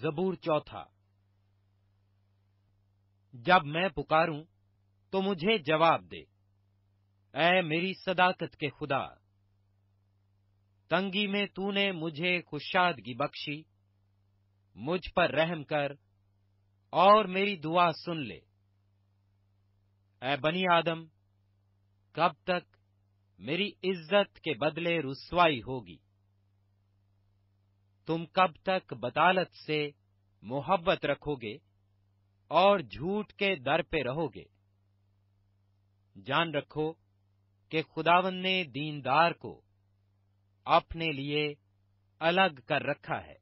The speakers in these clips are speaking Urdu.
زبور 4۔ جب میں پکاروں تو مجھے جواب دے، اے میری صداقت کے خدا۔ تنگی میں تو نے مجھے کشادگی بخشی، مجھ پر رحم کر اور میری دعا سن لے۔ اے بنی آدم، کب تک میری عزت کے بدلے رسوائی ہوگی؟ تم کب تک بطالت سے محبت رکھو گے اور جھوٹ کے در پہ رہو گے؟ جان رکھو کہ خداوند نے دیندار کو اپنے لیے الگ کر رکھا ہے۔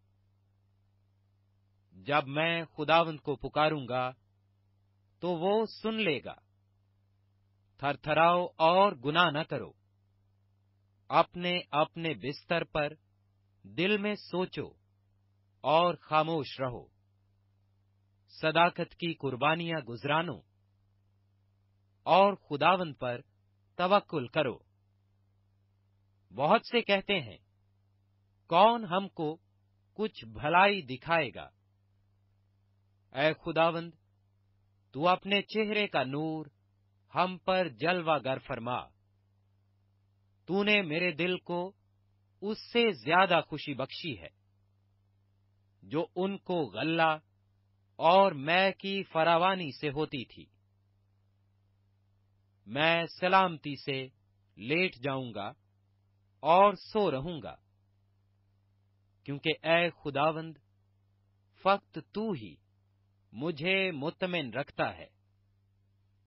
جب میں خداوند کو پکاروں گا تو وہ سن لے گا۔ تھر تھراؤ اور گناہ نہ کرو، اپنے اپنے بستر پر دل میں سوچو اور خاموش رہو۔ صداقت کی قربانیاں گزرانو اور خداوند پر توکل کرو۔ بہت سے کہتے ہیں، کون ہم کو کچھ بھلائی دکھائے گا؟ اے خداوند، تو اپنے چہرے کا نور ہم پر جلوہ گر فرما۔ تو نے میرے دل کو اس سے زیادہ خوشی بخشی ہے جو ان کو غلہ اور مے کی فراوانی سے ہوتی تھی۔ میں سلامتی سے لیٹ جاؤں گا اور سو رہوں گا، کیونکہ اے خداوند، فقط تو ہی مجھے مطمئن رکھتا ہے۔